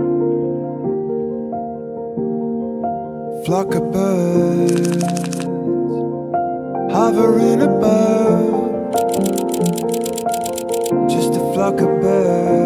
Flock of birds hovering above, just a flock of birds.